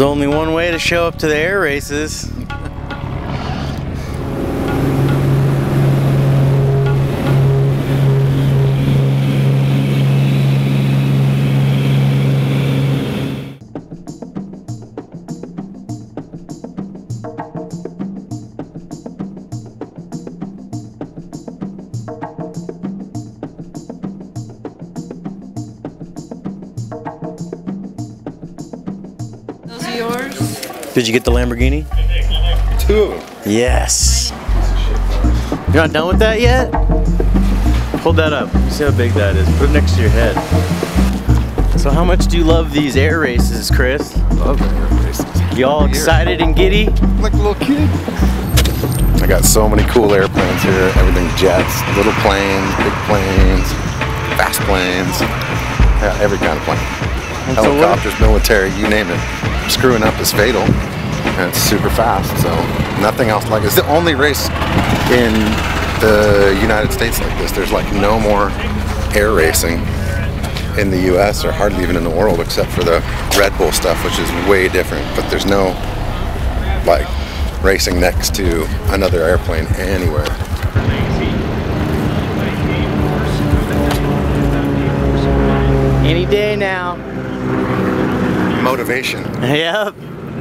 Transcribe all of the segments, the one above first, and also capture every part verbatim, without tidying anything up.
only one way to show up to the air races. Those are yours? Did you get the Lamborghini? Two of them. Yes. You're not done with that yet? Hold that up. See how big that is. Put it next to your head. So how much do you love these air races, Chris? Love the air races. You all excited and giddy? Like a little kid. I got so many cool airplanes here. Everything jets, little planes, big planes, fast planes. Yeah, every kind of plane. And so Helicopters, military, you name it. Screwing up is fatal, and it's super fast, so nothing else like it. It's the only race in the United States like this. There's like no more air racing in the U S or hardly even in the world except for the Red Bull stuff, which is way different, but there's no like racing next to another airplane anywhere. Any day now. Motivation. Yep.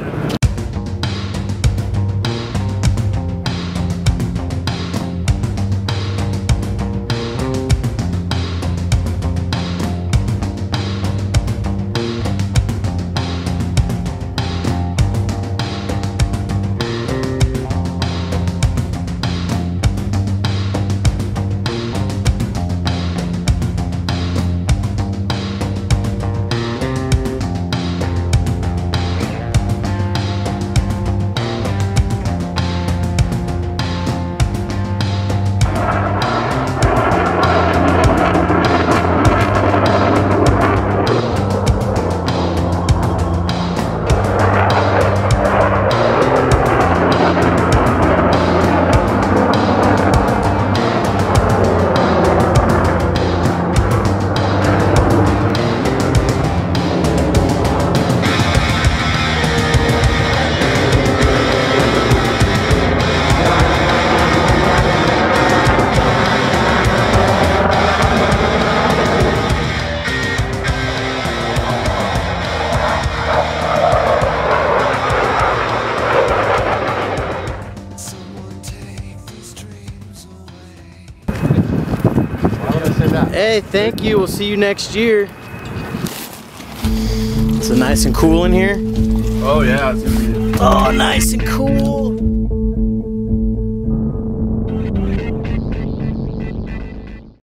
Hey, thank you. We'll see you next year. It's so nice and cool in here. Oh yeah, it's gonna be Oh, nice and cool.